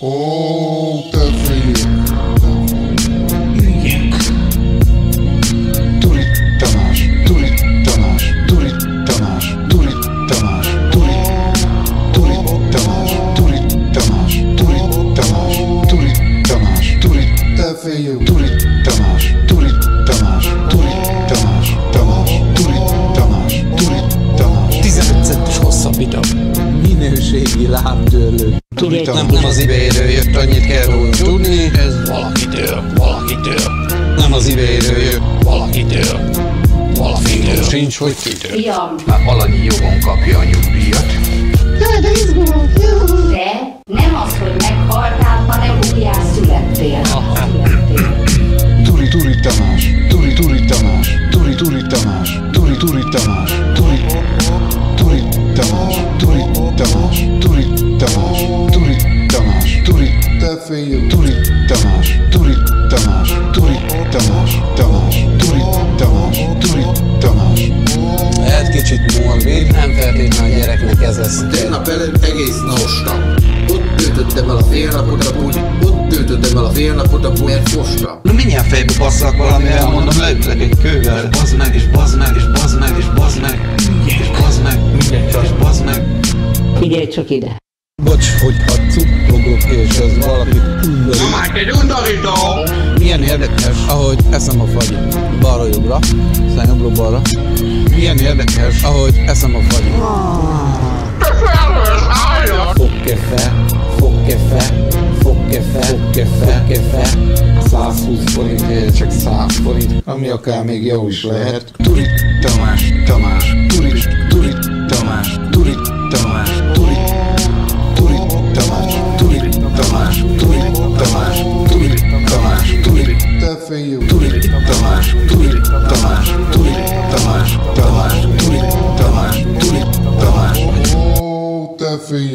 Ó, te fiú! Üljünk! Turi Tamás, Turi Tamás, Turi Tamás, Turi Tamás, Turi Tamás, Turi Tamás, Turi Tamás, Turi Tamás, Turi, te fiú! Turi Tamás, Turi Tamás, Turi Tamás, Tamás, Turi Tamás, Turi Tamás. 15 centis hosszabbító. Minőségi lábtörlő. Turi Tamás. Nem az eBay-ről jött, annyit kell róla tudni. Ez valakitől. Nem az eBay-ről jött, valakitől. Sincs, hogy kitől. Fiam, Már alanyi jogon kapja a nyugdíjat. de nem az, hogy meghaltál, hanem újjá születtél. Turi Tamás, Turi Tamás, Turi Tamás, Turi Tamás, Turi Tamás, Turi Tamás, Turi Tamás, Turi Tamás, Turi, te fiú! Turi Tamás, Turi Tamás, Turi Tamás, Tamás, Turi Tamás, Turi Tamás. Lehet kicsit morbid. Nem feltétlenül a gyereknek ez lesz. Tegnap előtt egész nostam. Ott töltöttem el a fél napot a buli. Ott töltöttem el a fél napot a buli, mert fostam. Na mindjárt fejbe basszak valamivel, mondom, leütlek egy kővel. Bazd meg, és bazd meg, és bazd meg, és bazd meg, és bazd meg, és bazd meg. Figyelj csak ide. Bocs, hogyha cukrogok és ez valakit undorít. Egy undorító! Milyen érdekes, ahogy eszem a fagyit balra-jobbra, aztán jobbra-balra. Milyen érdekes, ahogy eszem a fagyit. Fogkefe, fogkefe, fogkefe, fogkefe, fogkefe. 120 forintért csak 100 forint, ami akár még jó is lehet. Turi Tamás, Tamás, Turi Tamás, Turi Tamás, Turi Tamás, Turi Tamás, Turi Tamás, Turi Tamás, Turi, te fiú! Turi Tamás, Turi Tamás, Turi Tamás, Tamás, Turi Tamás, Turi Tamás. Ó, te fiú!